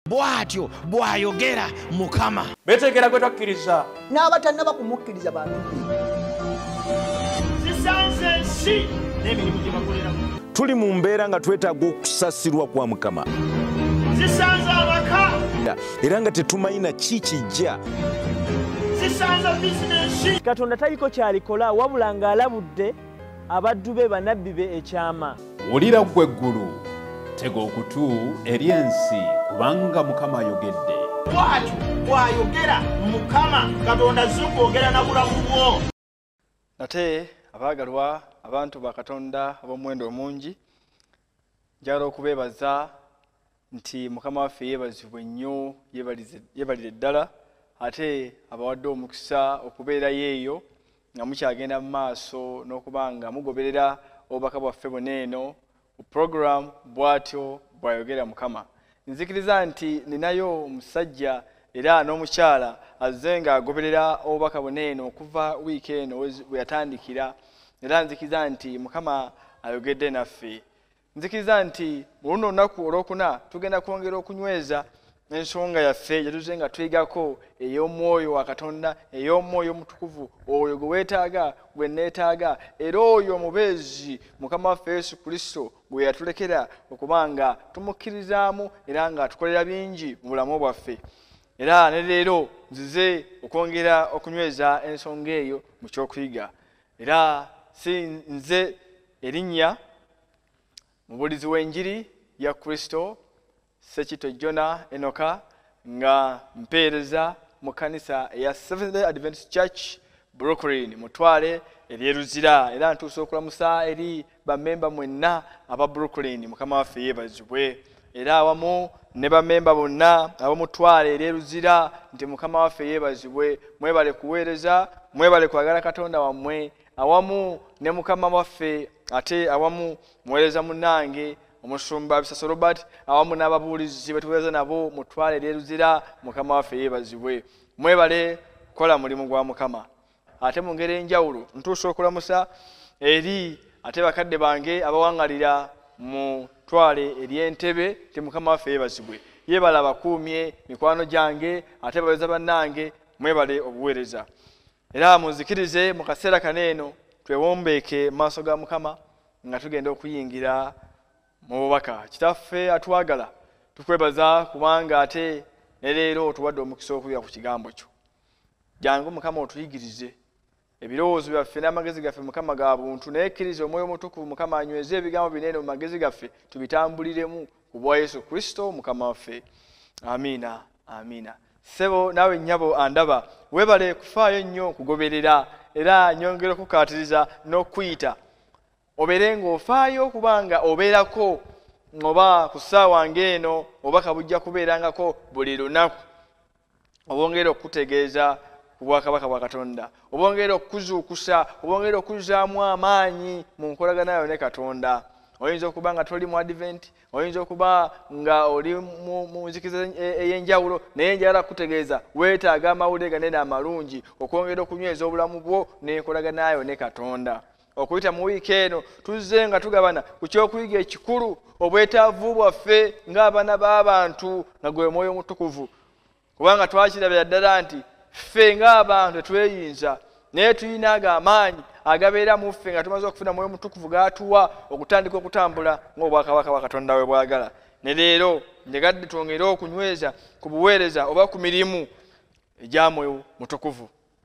bwatyo bwayogera Mukama. Betegera gwe twakkiriza n'abatannaba kumukkiriza bantu. Zisanze nsi n'emirimu gye bakolera. Tuli mu mbeera nga twetaaga okusasirwa kwa Mukama. Zisanze abaka. Era nga tetumayina kikijja. Zisanze bizinesi. Katonda taliko kyalikola wabula ng'alabudde abaddu be bannabbi be ekyama. Wulira ggwe eggulu, tega okutu eri ensi kubanga Mukama ayogedde. Bwatyo bwayogera Mukama, Katonda azze okwogera na bulamu bwo. Ate abaagalwa abantu ba Katonda ab'omuwendo omungi, njagala okubeebaza nti Mukama waffe yeebazibwe nnyo, yeebalire ddala, ate abawadde omukisa okubeerayo eyo nga mukyagenda mu maaso n'okuba nga mugoberera obubaka bwaffe bwonna eno ku program bwatyo bwayogera Mukama. Nzikiriza nti ninayo omusajja era n'omukyala azze ng'agoberera obubaka bwonna eno okuva wiiki eno we yatandikira, era nzikiriza nti Mukama ayogedde naffe. Nzikiriza nti mu luno olunaku olwokuna tugenda kwongera okunyweza ensonga yaffe gye tuzze nga twigako ey'omwoyo wa Katonda, ey'omwoyo Mutukuvu, oyo gwe weetaaga, gwe neetaaga, era oyo omubeezi Mukama waffe Yesu Kristo gwe yatulekera okuba nga tumukkirizaamu era nga tukolera bingi mu bulamu bwaffe. Era ne leero nzize okwongera okunyweza ensonga eyo mu kyokuyiga. Era si nze erinnya mubulizi w'enjiri ya Kristo Sekito Jona Enoka nga mpeereza mu kanisa ya Seventh-day Adventist Church Brooklyn Mutwale eryeruzira, era ntuusa okulamusa eri bammemba mwenna aba Brooklyn. Mukama waffe yeebazibwe, era awamu ne bammemba bonna ab'Omutwale eryeruzira nti Mukama waffe yeebazibwe. Mwebale kuweereza, mwebale kwagala Katonda wammwe, awamu ne Mukama waffe, ate awamu muweereza munnange Omusumba Bisasa Robert, awamu n'ababuulizi betuweereza nabo Mutwale eryeruzira. Mukama waffe yeebazibwe. Mwebale kola mulimu gwa Mukama. Ate mu ngeri enjawulo ntuusa okulamusa eri ate bakadde bange abawangalira mu Twale ery'Entebe ti Mukama waffe yeebazibwe. Yeebale abakuumye mikwano gyange, ate baweereza bannange, mwebale obuweereza. Era munzikirize mu kaseera kaneeno twewombeeke maaso ga Mukama nga tugenda okuyingira mu bubaka. Kitaffe atwagala, tukwebaza kubanga ate ne leero otuwadde omukisa okuyiga ku kigambo kyo. Jangu Mukama otuyigirize ebirowoozo byaffe n'amagezi gaffe Mukama ga buntu, naye kkiriza Omwoyo Mutukuvu Mukama anyweze ebigambo binene mu magezi gaffe tubitambuliremu ku bwa Yesu Kristo Mukama waffe. Amiina, amiina. Ssebo naawe nnyabo andaba, weebale kufaayo nnyo kugoberera, era nyongera okukaatiriza n'okuyita obeere ng'ofaayo kubanga obeerako, oba ku ssaawa ng'eno obubaka bujja kubeerangako buli lunaku. Obongera okutegeeza ku bwakabaka bwa Katonda, obongera okukuzuukusa, obongera okuzaamu amaanyi mu nkolagana yo ne Katonda. Oyinza okuba nga toli mu Advent, oyinza okuba nga oli mu nzikiriza ey'enjawulo, naye njagala kutegeeza weetaaga amawulire ganene amalungi okwongera okunyweza obulamu bwo n'enkolagana yo ne Katonda. Okuyita mu wiiki eno tuzze nga tugabana ku kyokuyiga ekikulu, obwetaavu bwaffe ng'abaana b'abantu nga gwe Mwoyo Mutukuvu. Kubanga twakirabira ddala nti ffe ng'abantu tetweyinza, naye tulina ago amaanyi agabeera mu ffe nga tumaze okufuna Mwoyo Mutukuvu g'atuwa okutandika okutambula ng'obwakabaka bwa Katonda bwe bwagala. Ne leero njegadde twongere okunyweza ku buweereza oba ku mirimu egya Mwoyo Mutukuvu.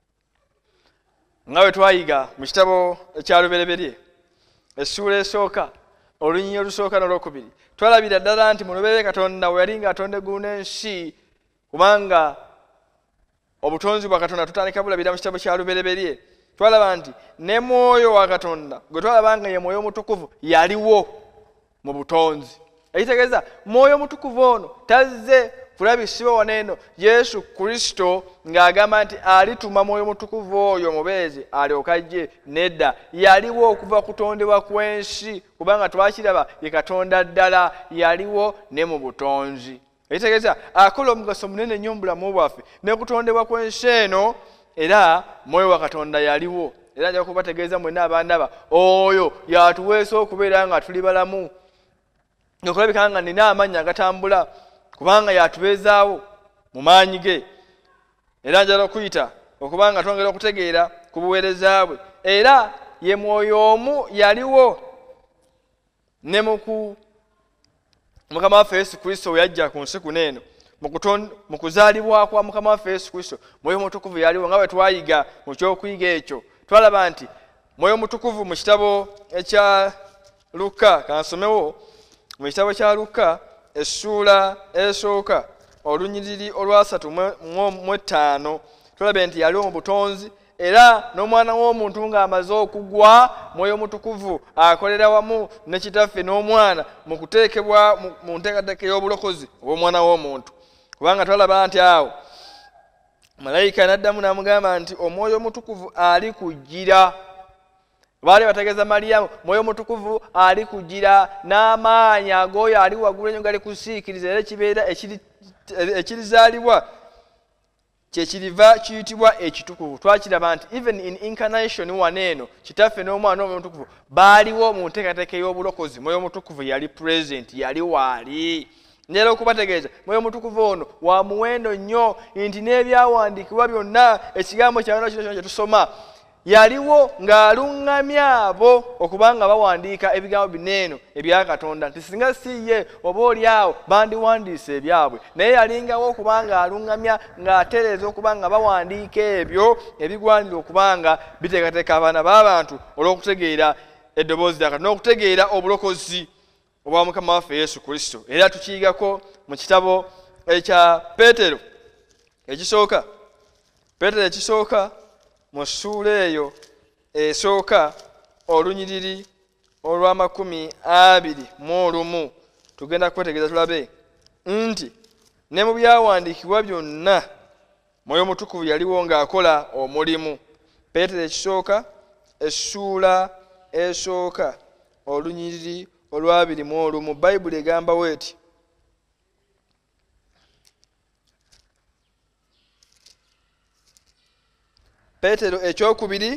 Nga bwe twayiga mu kitabo ekyalubereberye essuula esooka olunyinyi olusooka n'olwokubiri, twalabira ddala nti mu lubereberye Katonda we yali ng'atonda eggulu n'ensi, kubanga obutonzi bwa Katonda tutandika bulabira mu kitabo kyalubereberye. Twalaba nti ne Mwoyo wa Katonda gwe twalaba nga ye Mwoyo Mutukuvu yaliwo mu butonzi. Ekitegeeza Mwoyo Mutukuvu ono tazze kulabisibwa wano eno Yesu Kristo ng'agamba nti alituma Mwoyo Mutukuvu oyo mubeezi alyoke ajje. Nedda, yaliwo okuva kutondebwa kw'ensi, kubanga twakiraba ye Katonda ddala, yaliwo ne mu butonzi. Ekitegeeza akola omugaso munene nnyo mu bulamu bwaffe ne kutondebwa kw'ensi eno, era Mwoyo wa Katonda yaliwo. Era nja kubategeeza mwenna abandaba, oyo yatuweesa okubeera nga tuli balamu, okulabika nga nina amaanyi agatambula kubanga yatubeezaawo mu maanyi ge, era njala okuyita okubanga twongera okutegeera ku buweereza bwe, era ye Mwoyo omu yaliwo ne Mukama waffe Yesu Kristo we yajja ku nsi kuno eno, mu kuzaalibwa kwa Mukama waffe Yesu Kristo Mwoyo Mutukuvu yaliwo, nga bwe twayiga mu kyokuyiga ekyo. Twalaba nti Mwoyo Mutukuvu mu kitabo ekya Luka, kansomewo mu kitabo kya Luka essuula esooka olunyiriri olwa 3:5, tulabe nti yaliwo mu butonzi, era n'omwana w'omuntu ng'amaze okugwa, Mwoyo Mutukuvu akolera wamu ne kitaffe n'omwana mu kuteekebwa mu nteekateeka y'obulokozi obw'omwana w'omuntu. Kubanga twalaba nti awo malayika n'addamu n'amugamba nti Omwoyo Mutukuvu ali kujjira. Baali bategeeza Mariyamu, Mwoyo Mutukuvu ali kujjira n'amaanyi ag'oyo ali waggulu ennyo gali kusiikiriza, era ekibeera ekirizaalibwa kyekiriva kiyitibwa ekitukuvu. Twakiraba nti even in incarnation wano eno kitaffe n'omwana n'Omwoyo Mutukuvu baaliwo mu nteekateeka y'obulokozi. Mwoyo Mutukuvu yali present, yali waali. Njala okubategeeza Mwoyo Mutukuvu ono wa muwendo nnyo, nti n'ebyawandiikibwa byonna ekigambo kyonna kino kye tusoma yaliwo ng'aluŋŋamya abo okubanga bawandiika ebigambo bineeno ebya Katonda, nti singa si ye oba oliawo bandiwandiise ebyabwe, naye yalingawo okubanga aluŋŋamya ng'atereeza okubanga bawandiika ebyo ebigwanira okubanga biteekateeka abaana b'abantu olw'okutegeera eddoboozi lya Katonda n'okutegeera obulokozi obwa Mukama waffe Yesu Kristo. Era tukiyigako mu kitabo ekya Peetero ekisooka mu ssuula eyo esooka olunyiriri olwa 21 tugenda kwetegereza tulabe nti ne mu byawandiikibwa byonna Mwoyo Mutukuvu yaliwo ng'akola omulimu. Peetero ekisooka essuula esooka olunyiriri olwa 21 Bayibuli egamba bw'eti: Peetero ekyokubiri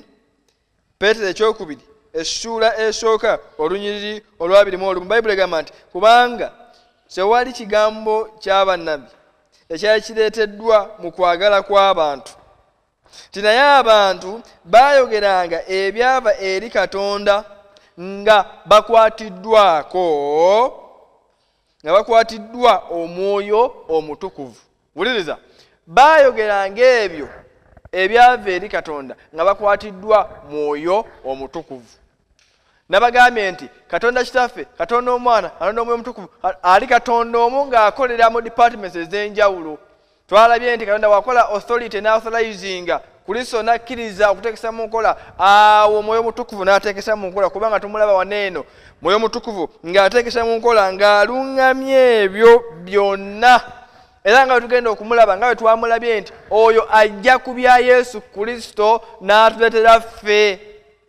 essuula esooka olunyiriri olwa 21 Bayibuli egamba nti kubanga tewali kigambo ky'abannabbi ekyali kireeteddwa mu kwagala kw'abantu, nti naye abantu baayogeranga ebyava eri Katonda nga bakwatiddwa Omwoyo Omutukuvu. Wuliriza, baayogeranga ebyo ebyava eri Katonda nga bakwatiddwa Mwoyo Omutukuvu. Nabagambye nti Katonda kitaffe, Katonda omwana, Katonda Omwoyo Omutukuvu ali Katonda omu ng'akolera mu departments ez'enjawulo. Twalabye nti Katonda wakola authority n'authorizinga, Kristo n'akkiriza okuteekesa mu nkola, awo Mwoyo Mutukuvu n'ateekesa mu nkola, kubanga tumulaba waneeno Mwoyo Mutukuvu ng'ateekesa mu nkola ng'aluŋŋamya ebyo byonna. Era nga tugenda okumulaba nga bwe twamulabye nti oyo ajja ku bya Yesu Kristo n'atuleetera ffe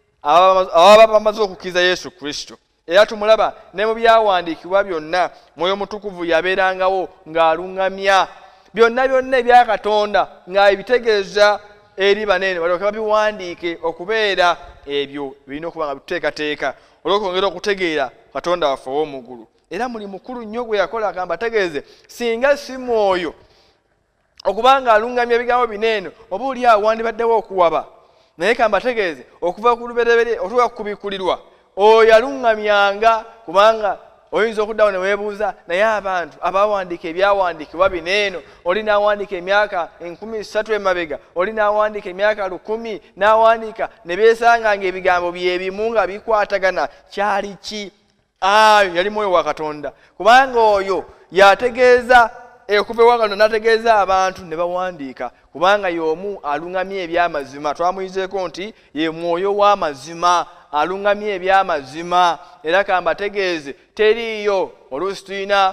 ababa bamaze okukkiriza Yesu Kristo. Era tumulaba ne mu byawandiikibwa byonna Mwoyo Mutukuvu yabeerangawo ng'aluŋŋamya byonna ebya Katonda ng'abitegeeza eri baneeno balyoke babiwandiike okubeera ebyo birina okuba nga bituteekateeka olw'okwongera okutegeera Katonda waffe ow'omu ggulu. Era muli mukulu nnyo gwe yakola akamba ategeeze singa si Mwoyo okubanga aluŋŋamya ebigambo bineeno oba oli awo wandibaddewo okuwaba, naye kamba ategeeze okuva ku lubereberye otuuka ku kubikkulirwa oyo aluŋŋamyanga, kubanga oyinza okuddawo ne weebuuza naye abantu abawandiika ebyawandiikibwa bineeno, oli n'awandiika emyaka 13 emabega, oli n'awandiika emyaka 1000 n'awandiika ne beesanga ng'ebigambo byebimu nga bikwatagana, kyali ki? Ayo yali Mwoyo wa Katonda, kubanga oyo yategeeza okuva ewanga lino n'ategeeza abantu ne bawandiika, kubanga y'omu aluŋŋamya eby'amazima. Twamuyizeeko nti ye Mwoyo w'amazima, aluŋŋamya eby'amazima. Era kamba ategeeze teriiyo oluusi tulina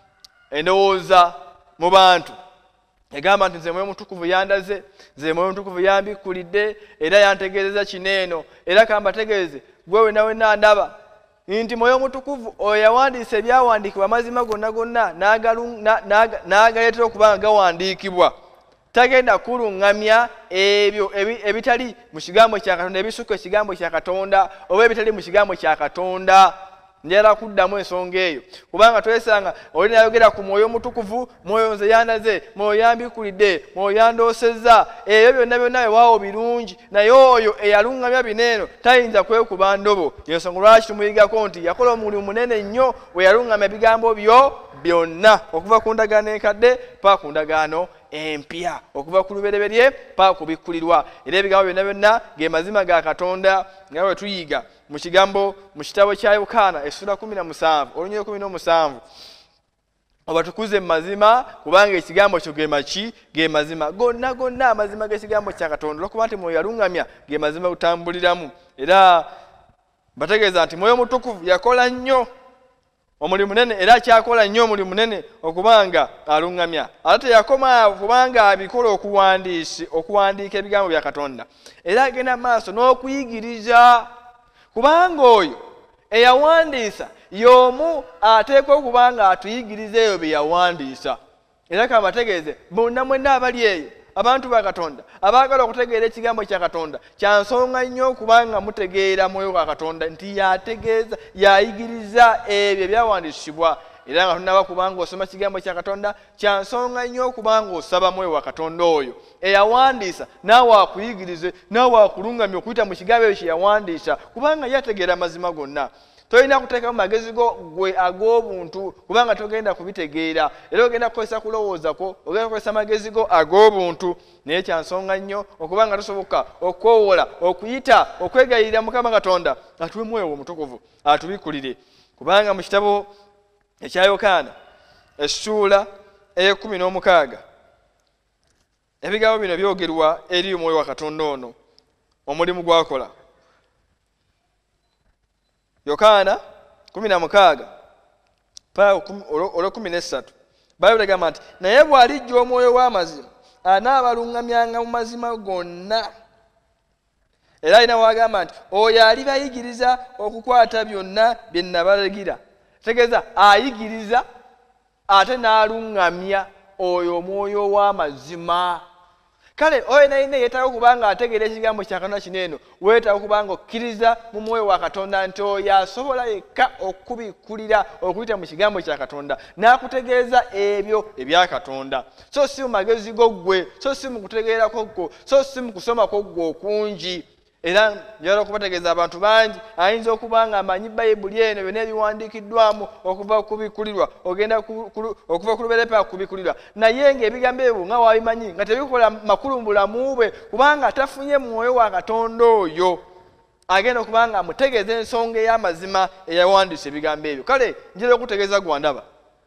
endowooza mu bantu egamba nti nze Mwoyo Mutukuvu yandaze, nze Mwoyo Mutukuvu yambikkulidde era yantegeereza kineeno. Era kamba ategeeze gwe wenna ndaba nti Mwoyo Mutukuvu oyo yawandiisa ebyawandiikibwa amazima gonna n'agaleetera okuba nga gawandiikibwa, tagenda kuluŋŋamya ebyo ebitali mu kigambo kya Katonda, ebisukka ekigambo kya Katonda oba ebitali mu kigambo kya Katonda. njala kuddamu ensonga eyo kubanga twesanga oli nayogera ku Mwoyo Mutukuvu, Mwoyo nze yandaze, Mwoyo yambikulidde, Mwoyo yandoosezza, ebyo byonna byonna bwewaawo birungi, naye oyo eyaluŋŋamya bineeno tayinza kwekuba ndobo. Y'ensonga lwaki tumuyigako nti yakola omulimu munene nnyo we yaluŋŋamya ebigambo byo byonna okuva ku ndagaano enkadde paka ku ndagaano empya, okuva ku lubereberye paka ku bikkulirwa. Era ebigambo byonna byonna ge mazima ga Katonda nga bwe tuyiga mu kigambo mu kitabo kya Yokaana essula 17 olunyiriri 17 obatukuze mu mazima kubanga ekigambo kyo ge mazima gonna amazima g'ekigambo kya Katonda olwokuba nti Mwoyo yaluŋŋamya ge mazima gutambuliramu. Era bategeeza nti Mwoyo Mutukuvu yakola nnyo omulimu munene era kyakola nnyo omulimu munene okubanga aluŋŋamya. Ate yakoma kubanga abikola okuwandiika ebigambo bya Katonda era agenda maaso n'okuyigiriza kubanga oyo eyawandiisa y'omu ateekwa okubanga atuyigiriza eyo bye yawandiisa. Era kabategeeze bonna mwenna abali eyo abantu ba Katonda abaagala okutegeera ekigambo kya Katonda kya nsonga nnyo okubanga mutegeera Mwoyo wa Katonda nti yategeeza yayigiriza ebyo ebyawandiisibwa. Era nga tunaba kubanga osoma kigambo kya Katonda kya nsonga nnyo okubanga osaba Mwoyo wa Katonda oyo eyawandiisa naawe akuyigirize naawe akulungamye okuyita mu kigambo ekyo kye yawandiisa kubanga yategeera amazima gonna. Tolina kuteekamu magezi go gwe ag'obuntu kubanga togenda kubitegeera era ogenda kukozesa kulowooza kwo, ogenda kukozesa magezi go ag'obuntu. Naye kya nsonga nnyo okubanga tusoboka okwowola okuyita okwegayirira Mukama Katonda atuwe Mwoyo Mutukuvu atubikulire kubanga mu kitabo ekya Yokaana essula 16 ebigambo bino byogerwa eri Mwoyo wa Katonda ono omulimu gwakola. Yokaana 16 pa 13 Bayibuli egamba nti naye bw'alijja Omwoyo w'amazima anaabaluŋŋamyanga mu mazima gonna. Era alina wagamba nti oyo alibayigiriza okukwata byonna bye nabalagira. Tegeeza ayigiriza ate n'aluŋŋamya oyo Omwoyo w'amazima. Kale oyo nayina yeetaaga okubanga ategeera ekigambo kya Katonda kineeno weetaaga okubanga okkiriza mu Mwoyo wa Katonda nti oyo asobola yekka okubikkulira okuyita mu kigambo kya Katonda n'akutegeeza ebyo ebya Katonda. So si mu magezi go ggwe, so si mu kutegeera kwo, so si mu kusoma kwo ggwe okungi. Era njagala okubategeeza abantu bangi ayinza okubanga amanyi Bayibuli eno byonna ebiwandiikiddwamu okuva ku bikkulirwa ogenda okuva ku lubereberye ku bikkulirwa naye ng'ebigambo ebyo nga wabimanyi nga tebikola makulu mu bulamu bwe kubanga atafunye Mwoyo wa Katonda oyo agenda okubanga amutegeeza ensonga ey'amazima eyawandiisa ebigambo ebyo. Kale njagala okutegeeza gwandaba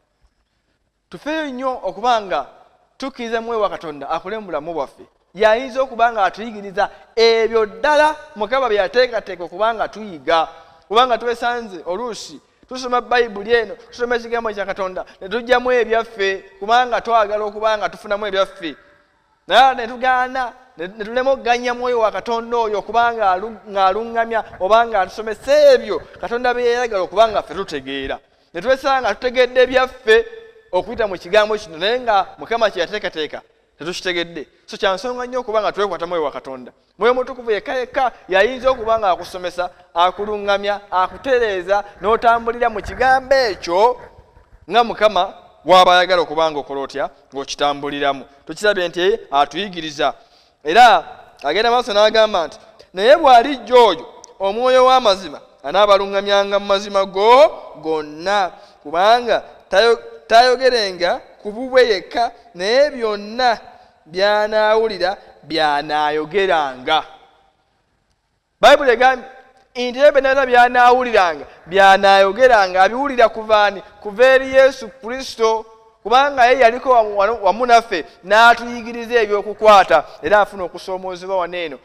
tufeeyo nnyo okubanga tukkiriza Mwoyo wa Katonda akole mu bulamu bwaffe. Yayinza okubanga atuyigiriza ebyo ddala Mukama bye yateekateeka okubanga tuyiga kubanga twesanze oluusi tusoma Bayibuli eno tusoma ekigambo kya Katonda ne tujjamu ebyaffe kubanga twagala okubanga tufunamu ebyaffe naye ne tugaana ne tulema okuganya Mwoyo wa Katonda oyo okubanga ng'aluŋŋamya obanga atusomesa ebyo Katonda bye yayagala okubanga ffe tutegeera ne twesanga tutegedde ebyaffe okuyita mu kigambo kino naye nga Mukama kye yateekateeka tetukitegedde. So kya nsonga nnyo okubanga twekwata Mwoyo wa Katonda. Mwoyo Mutukuvu yekka yayinza okubanga akusomesa akuluŋŋamya akutereeza n'otambulira mu kigambo ekyo nga Mukama waba ayagala okubanga okola otya ng'okitambuliramu. Tukirabye nti atuyigiriza era agenda maaso n'agamba nti naye bw'alijja oyo Omwoyo w'amazima anaabaluŋŋamyanga mu mazima go gonna kubanga tayogerenga ku bubwe yekka naye byonna by'anaawulira by'anaayogeranga. Bayibuli egambye nti ebyo byonna by'anaawuliranga by'anaayogeranga abiwulira kuvaani kuva eri Yesu Kristo kubanga ye yaliko wamu naffe n'atuyigiriza ebyokukwata era afuna okusoomoozebwa wano eno.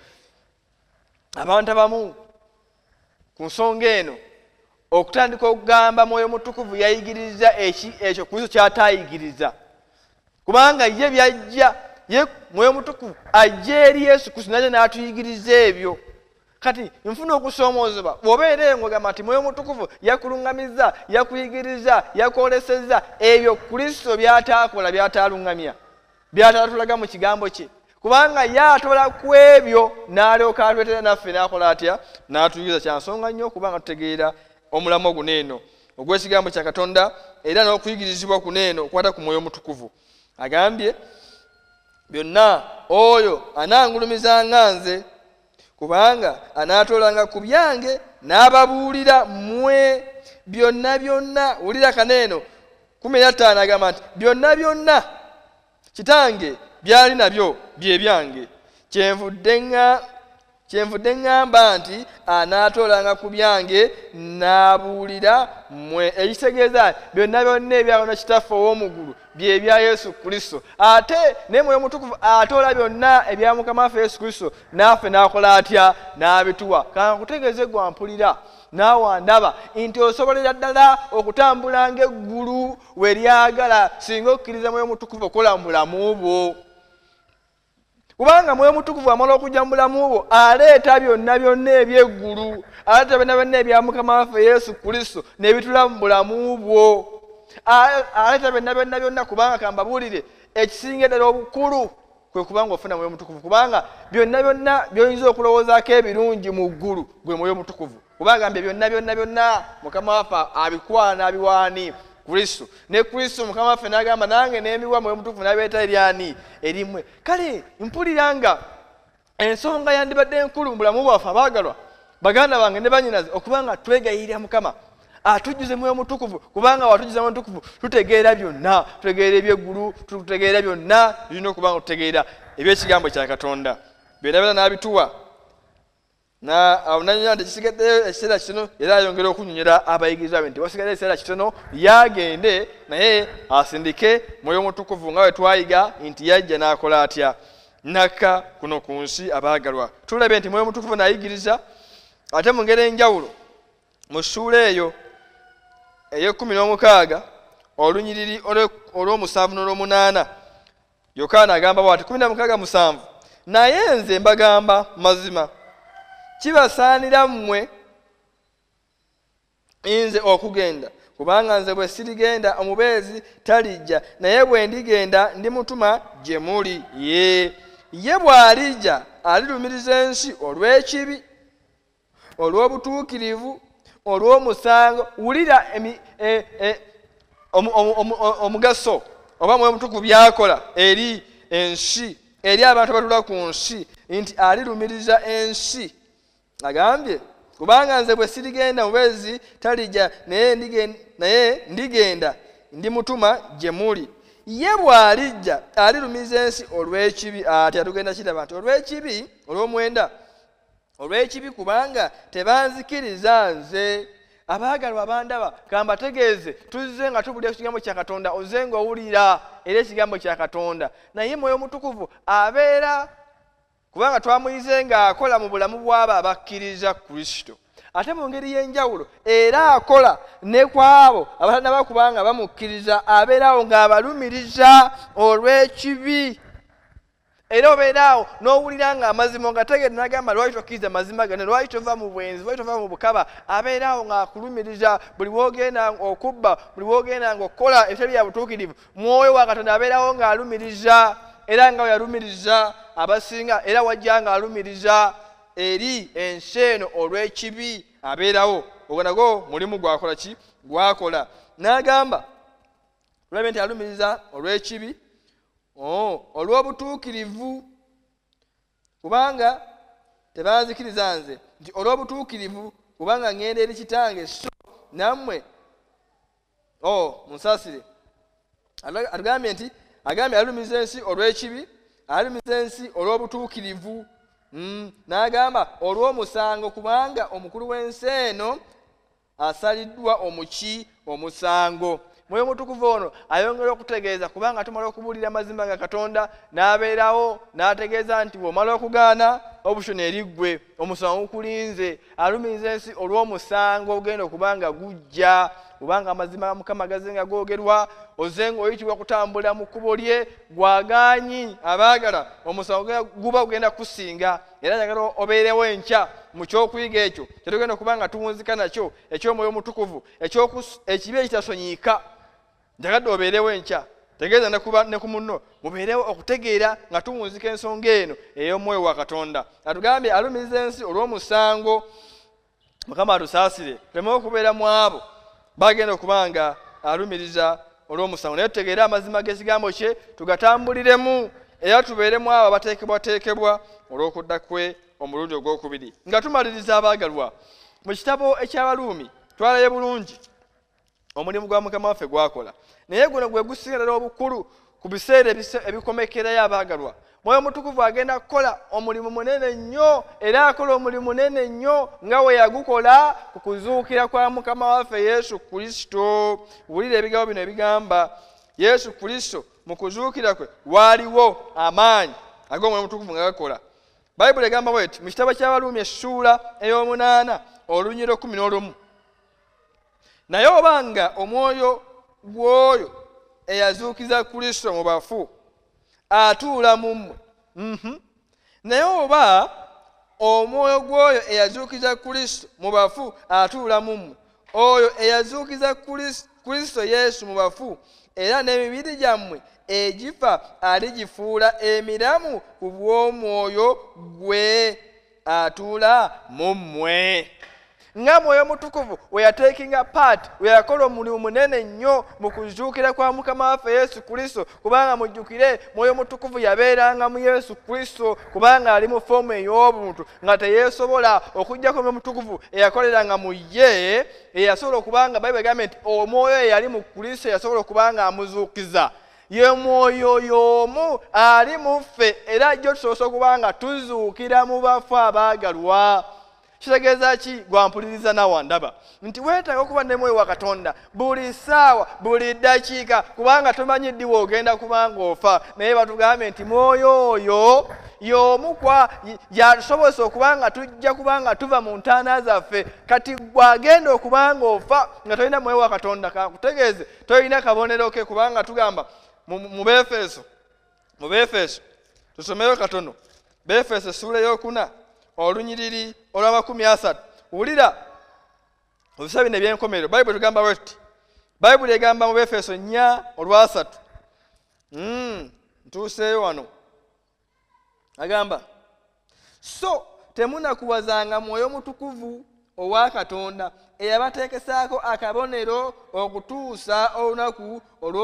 Abantu abamu ku nsonga eno okutandika okugamba Mwoyo Mutukuvu yayigiriza ekyo Kristo ky'ataayigiriza kubanga ye byajja ye Mwoyo Mutukuvu ajja eri Yesu Kristo naye n'atuyigiriza ebyo. Kati nfuna okusoomoozebwa bw'obeera ng'ogamba nti Mwoyo Mutukuvu yakuluŋŋamizza yakuyigiriza yakwolesezza ebyo Kristo by'ataakola by'ataaluŋŋamya by'ataatulaga mu kigambo kye kubanga ye atola ku ebyo n'alyoka atwetera naffe n'akola atya n'atuyigiriza. Kya nsonga nnyo okubanga tutegeera omulamu guneeno ogw'ekigambo kya Katonda era n'okuyigirizibwa kuneeno okwata ku Mwoyo Omutukuvu. Agambye byonna oyo anangulumizanga nze kubanga anaatoolanga ku byange n'ababuulira mmwe byonna. Wulira kaneeno 15 agamba nti byonna Kitange byali nabyo bye byange, kyenvudde ŋŋamba nti anaatoolanga ku byange n'abuulira mmwe. Ekitegeeza byonna ebyawona Kitaffe ow'omu ggulu bye bya Yesu Kristo, ate ne Mwoyo Mutukuvu atoola byonna ebya Mukama waffe Yesu Kristo naffe n'akola atya? N'abituwa. Kankutegeeze gwa mpulira naawe ndaba nti osobolera ddala okutambula ng'eggulu we lyagala singa okkiriza Mwoyo Mutukuvu okola mu bulamu bwo. Kubanga Mwoyo Mutukuvu amala okujja mu bulamu bwo aleeta byonna eby'eggulu, aleeta byonna ebya Mukama waffe Yesu Kristo ne bitula mu bulamu bwo. Aleeta byonna kubanga kambabuulire ekisinga ddala obukulu kwe kubanga ofuna Mwoyo Mutukuvu, kubanga byonna by'oyinza okulowoozaako ebirungi mu ggulu gwe Mwoyo Mutukuvu. Kubanga ambye byonna Mukama waffe abikwana n'abiwaani Kristo, ne Kristo Mukama waffe n'agamba nange n'emiwa Mwoyo Mutukuvu n'abeeta eryani? Erimwe. Kale mpulira nga ensonga yandibadde enkulu mu bulamu bwaffe abaagalwa baganda bange ne bannyinaze okubanga twegayirira Mukama atujjuze Mwoyo Mutukuvu, kubanga watujjuza Mwoyo Mutukuvu tutegeera byonna, tutegeera eby'eggulu, tutegeera byonna, tulina okubanga tutegeera eby'ekigambo kya Katonda. Byonna n'abituwa. Nanyuma nti kisigaddeyo ekiseera kitono era ayongera okunyonyera abayigiriza be nti wasigadde ekiseera kitono yagende naye asindike Mwoyo Mutukuvu nga bwe twayiga nti yajja n'akola atya? Nakka kuno ku nsi abaagalwa. Tulabe nti Mwoyo Mutukuvu n'ayigiriza ate mu ngeri enjawulo mu ssuula eyo ey'16 olunyiriri olw'omusanvu n'olw'omunaana Yokaana agamba bw'ati 16:7 naye nze mbagamba mazima kibasaanira mmwe nze okugenda, kubanga nze bwe sirigenda omubeezi talijja, naye bwe ndigenda ndimutuma gye muli. Ye bw'alijja alirumiriza ensi olw'ekibi, olw'obutuukirivu, olw'omusango. Wulira omugaso oba Mwoyo Mutukuvu byakola eri ensi, eri abantu abatula ku nsi, nti alirumiriza ensi. Agambye kubanga nze bwe sirigenda mubeezi talijja, naye ndigenda ndimutuma gye muli. Ye bw'alijja alirumiza ensi olw'ekibi. Ate atugenda kiraba nti olw'ekibi, olw'omwenda, olw'ekibi kubanga tebanzikiriza nze. Abaagalwa abandaba kambategeeze tuzze nga tubulira ekigambo kya Katonda ozze ng'owulira era ekigambo kya Katonda, naye Mwoyo Mutukuvu abeera kubanga twamuyize ng'akola mu bulamu bw'abo abakkiriza Kristo, ate mu ngeri y'enjawulo era akola ne kwabo abatanaba kubanga bamukkiriza, abeerawo ng'abalumiriza olw'ekibi. Era obeeraawo n'owulira ng'amazima ngategeera n'agamba lwaki tokkiriza amazima gano, lwaki tova mu bwenzi, lwaki tova mu bukaba. Abeeraawo ng'akulumiriza buli w'ogenda okubba, buli w'ogenda ng'okola ebitali bya butuukirivu. Mwoyo wa Katonda abeerawo ng'alumiriza, era nga yalumiriza abasinga, era wajja ng'alumiriza eri ensi eno olw'ekibi. Abeerawo ogwo nagwo mulimu gwakola ki? Gwakola. N'agamba olwabe nti alumiriza olw'ekibi, olw'obutuukirivu kubanga tebanzikiriza nze, nti olw'obutuukirivu kubanga ngenda eri Kitange so nammwe munsasire. Atugambye nti alumiriza ensi olw'ekibi, alumiriza ensi olw'obutuukirivu. N'agamba olw'omusango kubanga omukulu w'ensi eno asaliddwa omusango. Mwoyo Mutukuvu ono ayongera okutegeeza kubanga tumala okubuulira amazima ga Katonda n'abeerawo n'ategeeza nti bw'omala okugaana obushoni eriggwe, omusango gukulinze. Alumiriza ensi olw'omusango ogenda okubanga gujja, kubanga amazima ga Mukama gazze nga googerwa, ozze ng'oyitibwa kutambulira mu kkubo lye gwagaanyi. Abaagala omusango guba gugenda kusinga, era njagala obeerewo enkya mu ky'okuyiga ekyo kyetugenda okuba nga tuwunzika nakyo eky'Omwoyo Mutukuvu, ekibi ekitasonyiika. Njagadde obeerewo enkya, tegeeza ne ku munno mubeerewo okutegeera nga tuwunzika ensonga eno ey'Omwoyo wa Katonda. Atugambye alumiriza ensi olw'omusango Mukama atusaasire tuleme okubeera mu abo bagenda okubanga alumiriza olw'omusango. Naye tutegeere amazima g'ekigambo kye tugatambuliremu era tubeeremu abo abateekebwateekebwa olw'okudda kwe omulundi ogwokubiri. Nga tumaliriza abaagalwa, mu kitabo eky'Abaluumi twalaye bulungi omulimu gwa Mukama waffe gwakola, naye guno gwe gusingira obukulu ku biseera ebikomekerayo abaagalwa. Mwoyo Mutukuvu agenda kukola omulimu munene nnyo era akola omulimu munene nnyo nga we yagukola ku kuzuukira kwa Mukama waffe Yesu Kristo. Wulira ebigambo bino ebigamba Yesu Kristo mu kuzuukira kwe waaliwo amaanyi ag'omwoyo Mutukuvu nga gakola. Bayibuli egamba bw'eti mu kitabo ky'Abaluumi essuula ey'omunaana olunyiriri 11, naye obanga omwoyo gw'oyo eyazuukiza Kristo mu bafu atuula mu mmwe, naye oba omwoyo gw'oyo eyazuukiza Kristo mu bafu atuula mu mmwe, oyo eyazuukiza Kristo Yesu mu bafu era n'emibiri gyammwe egifa aligifuula emiramu ku bw'omwoyo gwe atuula mu mmwe. Nga Mwoyo Mutukuvu we yatekinga part, we yakola omulimu munene nnyo mu kuzuukira kwa Mukama waffe Yesu Kristo, kubanga mujjukire Mwoyo Mutukuvu yabeeranga mu Yesu Kristo kubanga ali mu foomu ey'obuntu nga teyeesobola okujjako Mwoyo Mutukuvu eyakoleranga mu ye, eyasobola okubanga Bayibuli egamba nti omwoyo eyali mu Kristo yasobola okubanga amuzuukiza. Ye mwoyo y'omu ali mu ffe era jjo tusobola okubanga tuzuukira mu bafu abaagalwa. Kitegeeza ki? Gwampuliriza nawe ndaba nti weetaaga okuba ne mwoyo wa Katonda buli ssaawa buli ddakiika kubanga tomanyi ddi woogenda kubanga ofa. Naye batugambe nti mwoyo oyo y'omu yasobosa okubanga tujja kubanga tuva mu ntaana zaffe. Kati gwagenda okubanga ofa nga tolina mwoyo wa Katonda, kakutegeeze tolina kabonero ke, kubanga tugamba mu Befeso tusomeyo katono. Befeso essuula ey'okuna olunyiriri olwa30. Wulira obisa bino ebyenkomerero. Bayibuli tugamba bweti. Bayibuli egamba mu Befeso 4:3. Ntuuseeyo wano. Agamba, so temunakuwazanga Mwoyo Mutukuvu owa Katonda eyabateekesaako akabonero okutuusa olunaku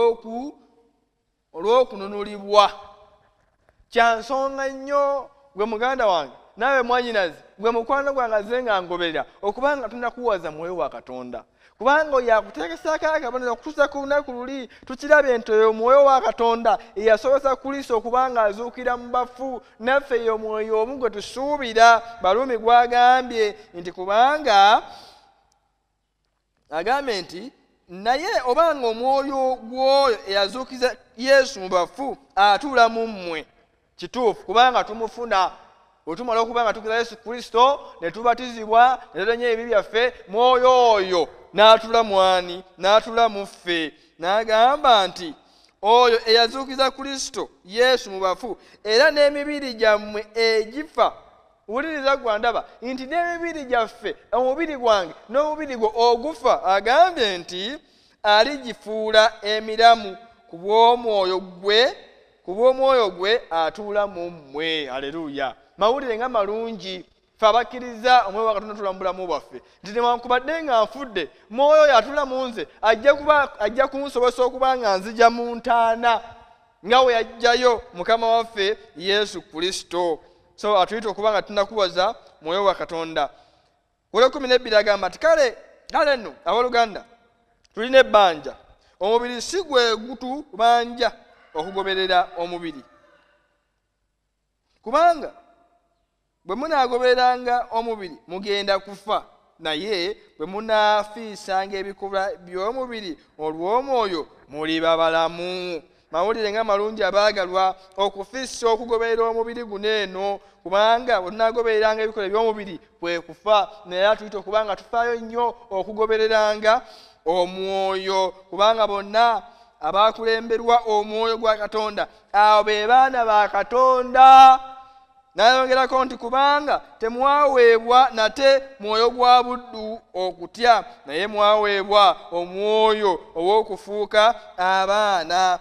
olw'okununulibwa. Kya nsonga nnyo gwe muganda wange nawe mwanyinazi, gwe mukwano gwange azze nga ngoberera okubanga tunakuwaza Mwoyo wa Katonda, kubanga yakuteekesaako akabonero okutuusa ku lunaku luli. Tukirabye nti oyo Mwoyo wa Katonda eyasobozesa Kristo okubanga azuukira mu bafu, naffe eyo mwoyo omu gwe tusuubira. Baluumi gwagambye nti kubanga agambye nti naye obanga omwoyo gw'oyo eyazuukiza Yesu mu bafu atuula mu mmwe, kituufu kubanga tumufuna. Otumala okubanga tukira Yesu Kristo ne tubatizibwa ne tutonya ebibi byaffe, mwoyo oyo n'atula mwani, n'atula mu ffe. N'agamba nti oyo eyazuukiza Kristo Yesu mu bafu era n'emibiri gyammwe egifa. Wuliriza gwa ndaba nti n'emibiri gyaffe, omubiri gwange n'omubiri gwo ogufa, agambye nti aligifuula emiramu ku bw'omwoyo gwe atuula mu mmwe. Haleluya! Mawulire nga malungi ffe abakkiriza omwoyo wa Katonda tulambula mu bwaffe nti newankubadde nga nfudde, mwoyo oyo atula mu nze ajja kunsobozesa okuba nga nzija mu ntaana nga we yajjayo Mukama waffe Yesu Kristo. So atuyita okuba nga tunakuwaza Mwoyo wa Katonda. Wole 12 agamba nti kale nno abooluganda tulina ebbanja, omubiri si gwe gutubanja okugoberera omubiri, kubanga bwe munaagobereranga omubiri mugenda kufa, naye bwe munaafiisanga ebikolwa by'omubiri olw'omwoyo muliba balamu. Mawulire nga malungi abaagalwa okufiisa okugoberera omubiri guno eno, kubanga bwe tunaagobereranga ebikolwa by'omubiri kwe kufa. Naye atuyita okubanga tufaayo nnyo okugobereranga omwoyo, kubanga bonna abaakulemberwa omwoyo gwa Katonda abo be baana ba Katonda. n'ayongerako nti kubanga temwaweebwa nate mwoyo gwa buddu okutya naye mwaweebwa omwoyo ow'okufuuka abaana.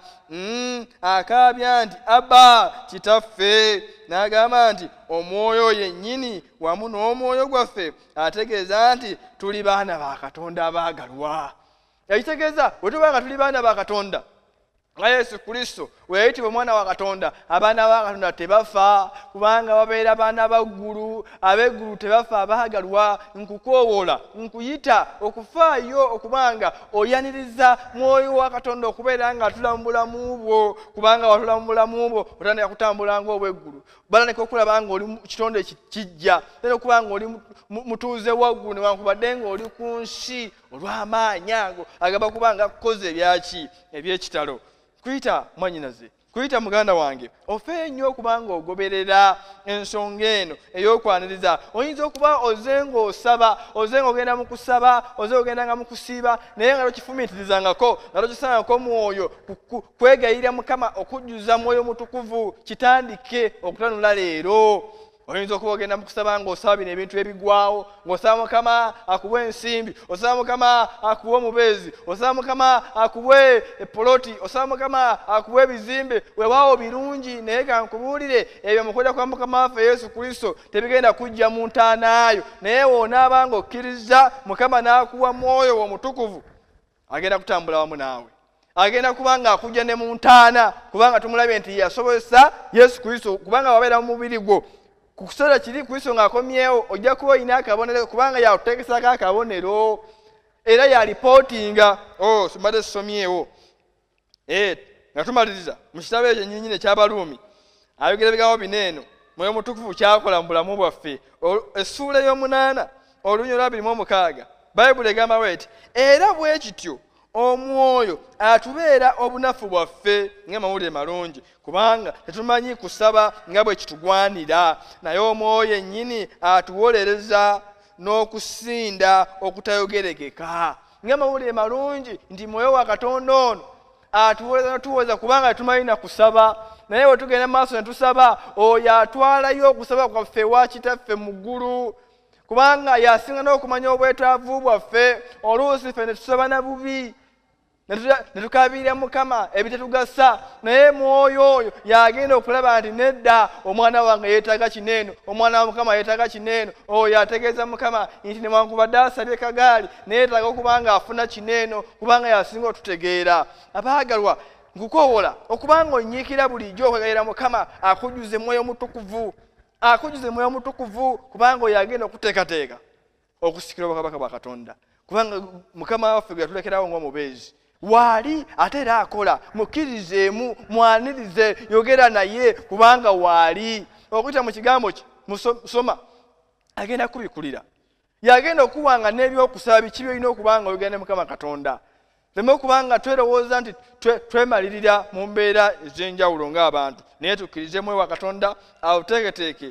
Akaabya nti Abba kitaffe, n'agamba nti omwoyo yennyini wamu n'omwoyo gwaffe ategeeza nti tuli baana ba Katonda abaagalwa. Yakitegeeza bwe tuba nga tuli baana ba Katonda nga Yesu Kristo we yayitibwa omwana wa Katonda, abaana ba Katonda tebafa kubanga babeera baana baggulu. Ab'eggulu tebafa, abaagalwa. Nkukoowoola, nkuyita okufaayo okubanga oyaniriza mwoyo wa Katonda okubeera nga atula mu bulamu bwo, kubanga watula mu bulamu bwo otandika kutambula ng'obweggulu. Balandika okulaba nga oli kitonde kijja, era okuba nga oli mutuuze waggulu newankubadde ng'oli ku nsi olw'amaanyi ago agaba kuba nga kukoze ebyaki eby'ekitalo. Kuyita mwannyinaze, kuyita muganda wange, ofeeyo nnyo okubanga ogoberera ensonga eno ey'okwaniriza. Oyinza okuba oze ng'osaba, oze ng'ogenda mu kusaba, oze ogendanga mu kusiiba, naye nga tokifumiitirizangako, nga tokisangako mwoyo kwegayirira Mukama okujjuza Mwoyo Mutukuvu kitandike okutanula leero. Oyinza okuba ogenda mu kusaba ng'osaba bino ebintu ebigwawo, ng'osaba Mukama akuwe ensimbi, osaba Mukama akuwe omubeezi, osaba Mukama akuwe epoloti, osaba Mukama akuwe ebizimbe. Weewaawo birungi, naye kankubuulire ebyo mukwenda kwa Mukama waffe Yesu Kristo tebigenda kujja mu ntaanaayo. Naye w'onaaba ng'okkiriza Mukama n'akuwa Mwoyo Omutukuvu, agenda kutambula wamu naawe, agenda kubanga akujja ne mu ntaana, kubanga tumulabye nti yasobozesa Yesu Kristo kubanga wabeera mu mubiri gwo. Ku kiseera kiri Kristo ng'akomyewo ojja kuba olina akabonero kubanga yakuteekesako akabonero era yalipootinga. Mbadde sisomyewo nga tumaliriza mu kitabo ekyo nnyinnyini eky'Abaruumi ayogera ebigambo bino eno Mwoyo Mutukuvu kyakola mu bulamu bwaffe. Essuula ey'omunaana olunyiriri lwa 26 Bayibuli egamba bw'eti, era bwe kityo omwoyo atubeera obunafu bwaffe ng'amawulire malungi kubanga tetumanyi kusaba nga bwe kitugwanira, naye omwoyo yennyini atuwolereza n'okusinda okutayogerekeka. Ng'amawulire malungi nti Mwoyo wa Katonda ono atuwolereza n'otuwoza kubanga tetumanyi na kusaba, naye bwe tugenda maaso ne tusaba, oyo atwalayo okusaba kwaffe ewa Kitaffe mu ggulu kubanga yasinga n'okumanya obwetaavu bwaffe. Oluusi ffe ne tusaba na bubi ne tukaabirira Mukama ebitetugasa, naye Mwoyo oyo yagenda okulaba nti nedda, omwana wange yeetaaga kineeno, omwana wa Mukama yeetaaga kineeno. Oyo ategeeza Mukama nti newankubadde asabye kagaali neyeetaaga okuba nga afuna kineeno kubanga yasinga otutegeera. Abaagalwa, nkukowola okubanga onyiikira bulijjo okwegayirira Mukama akujjuze Mwoyo Mutukuvu, akujjuze Mwoyo Mutukuvu kubanga oyo agenda okuteekateeka okusikira obwakabaka bwa Katonda, kubanga Mukama waffe gwe yatulekerawo ng'omubeezi waali ate era akola. Mukkirizeemu, mwanirize, yogera naye kubanga waali. Okuyita mu kigambo ki musoma agenda kubikulira, yagenda okuwanga n'ebyokusaba biki byolina okubanga oyogera ne Mukama Katonda. Leme okubanga twerowoza nti twemalirira mu mbeera ez'enjawulo ng'abantu, naye tukkirize Mwoyo wa Katonda awuteeketeeke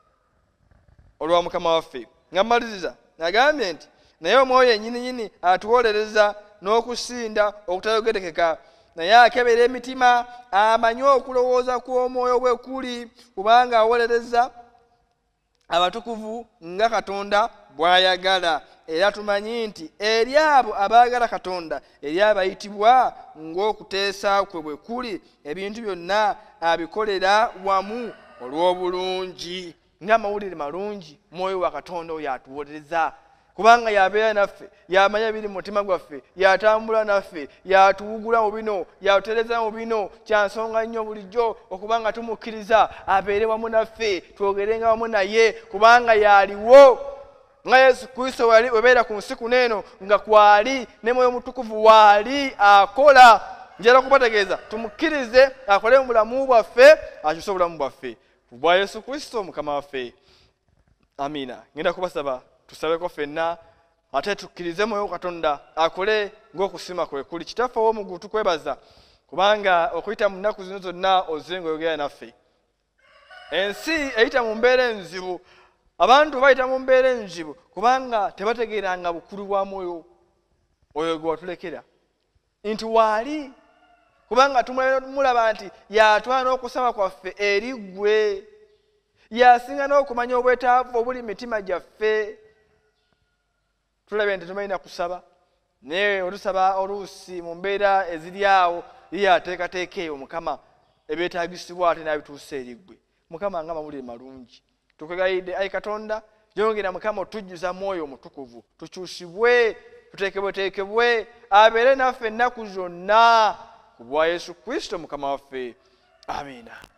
olwa Mukama waffe. Nga mmaliriza agambye nti naye omwoyo yennyininyini atuwolereza n'okusinda okutayogerekeka, naye akebera emitima, amanye okulowooza kw'omwoyo bwe kuli kubanga awolereza abatukuvu nga Katonda bw'ayagala. Era tumanyi nti eri abo abaagala Katonda, eri abayitibwa ng'okuteesa kwe bwe kuli, ebintu byonna abikolera wamu olw'obulungi. Ng'amawulire malungi Mwoyo wa Katonda oyo atuwolereza kubanga yabeera naffe, yamanya biri mu mutima gwaffe, yatambula naffe, yatuwugula mu bino, yatutereza mu bino. Kyansonga nnyo bulijjo okubanga tumukkiriza abeere wamu naffe, twogerenga wamu naye kubanga yaliwo nga Yesu Kristo webeera ku nsi kuneeno nga kwali ne Mwoyo Mutukuvu waali akola. Njala kubategeeza tumukkirize akole mu bulamu bwaffe, akyuse obulamu bwaffe bwa Yesu Kristo Mukama waffe. Amiina. Ngenda kubasaba tusabeko ffenna ate tukkirize Mwoyo Katonda akole ng'okusima kwe kuli. Kitaffe ow'omuggulu tukwebaza kubanga okuyita mu nnaku zino zonna ozze ng'oyogera naffe. Ensi eyita mu mbeera enzibu, abantu bayita mu mbeera enzibu kubanga tebategeeranga bukulu bwa Mwoyo oyo gwe watulekera nti waali, kubanga tumulaba nti yatwala n'okusaba kwaffe eri ggwe. yasinga n'okumanya obwetaavu obuli mitima gyaffe. Tulabe nti tumalina kusaba naye olusaba oluusi mu mbeera eziri awo ye ateekateeka eyo Mukama ebyetaagisibwa ate n'abituusa eri ggwe. Mukama nga mawulire malungi tukwegayidde ayi Katonda yongera Mukama otujjuza Mwoyo Omutukuvu tukyusibwe tuteekebweteekebwe abeere naffe ennaku zonna ku bwa Yesu Kristo Mukama waffe. Amiina.